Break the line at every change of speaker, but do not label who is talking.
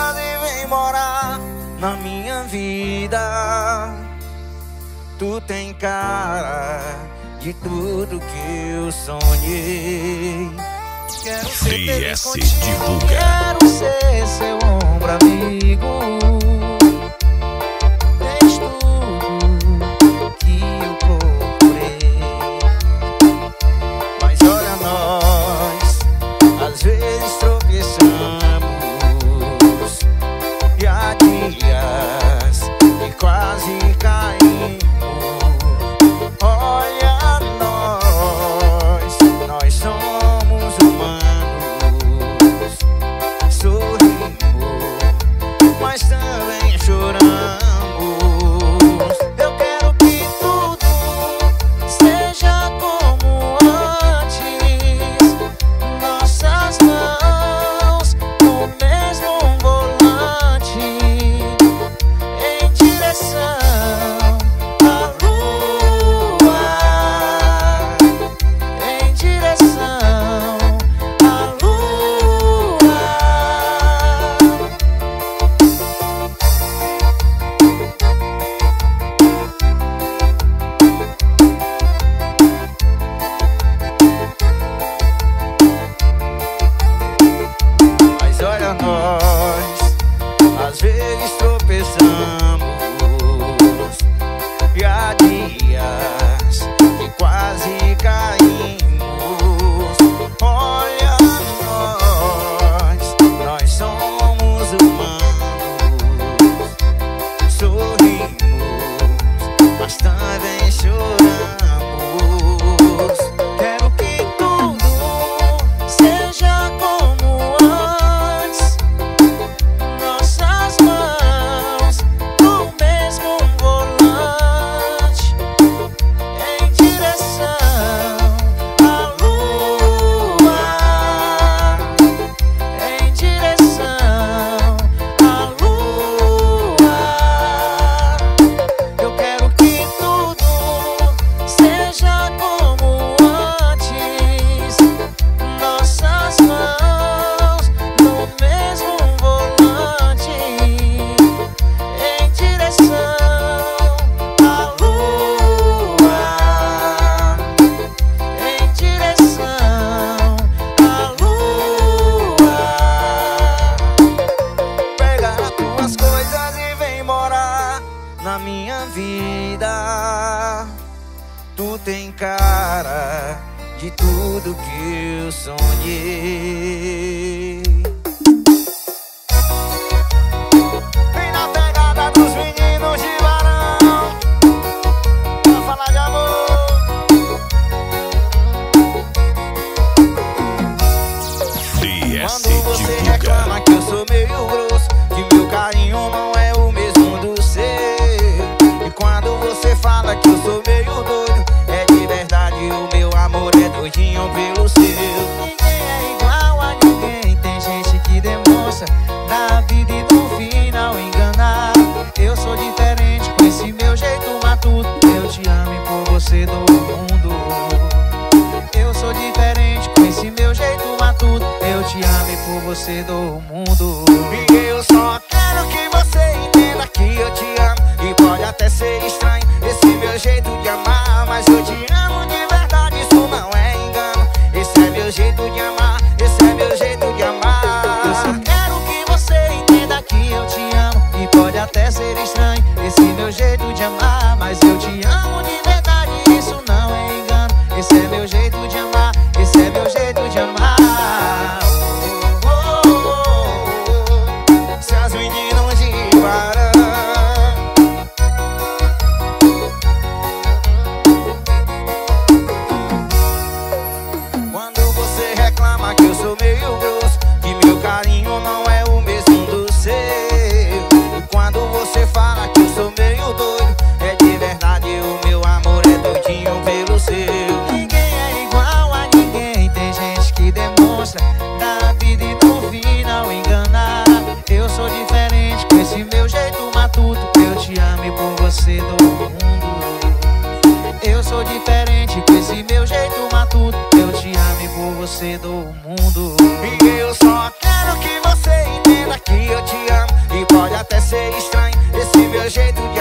coisas e vem morar na minha vida. Tu tem cara de tudo que eu sonhei. Quero ser feliz contigo, quero ser seu ombro amigo. Tens tudo que eu procurei. Mas olha nós, às vezes tropeçamos, e há dias que quase caímos. Olha nós somos humanos, sorrimos, mas também choramos. Eu quero que tudo seja como antes, nossas mãos no mesmo volante, em direção à lua, em direção à lua. Mas olha nós, às vezes tropeçamos, e há dias que quase caímos. Olha nós somos humanos, sorrimos, mas também choramos. Quero que tudo seja como antes, nossas mãos no mesmo volante, em direção à lua, em direção à lua. Eu quero que tudo seja como antes, nossas mãos no mesmo volante, em direção à lua, em direção à lua. Pega as tuas coisas e vem morar na minha vida. Tu tem cara de tudo que eu sonhei. Vem na pegada dos meninos de varão pra falar de amor. Quando você reclama que eu sou meio grosso, que meu carinho não é o mesmo do seu, e quando você fala que eu sou meio doido, é de verdade, o meu amor é doidinho pelo seu. Ninguém é igual a ninguém, tem gente que demonstra na vida e no final enganar. Eu sou diferente com esse meu jeito matuto, eu te amo e por você dou o mundo. Eu sou diferente com esse meu jeito matuto, eu te amo e por você dou o mundo. E eu só quero que você entenda que eu te amo, e pode até ser estranho esse meu jeito de amar, mas eu te amo de verdade, isso não é engano. Esse é meu jeito de amar, esse é meu jeito de amar. Eu só quero que você entenda que eu te amo, e pode até ser estranho esse meu jeito de amar, mas eu te amo de verdade, isso não é engano. Esse é meu jeito de amar, esse é meu jeito de amar. Se as meninas de varão, quando você reclama que eu sou meio grosso, que meu carinho não é o mesmo do seu, e quando você fala que eu sou meio doido, é de verdade, o meu amor é doidinho pelo seu. Ninguém é igual a ninguém, tem gente que demonstra na vida e no final enganar. Eu sou diferente com esse meu jeito matuto, eu te amo e por você dou o mundo. Eu sou diferente com esse meu jeito matuto, eu te amo e por você dou o mundo. E eu só quero que você entenda que eu te amo, meu jeito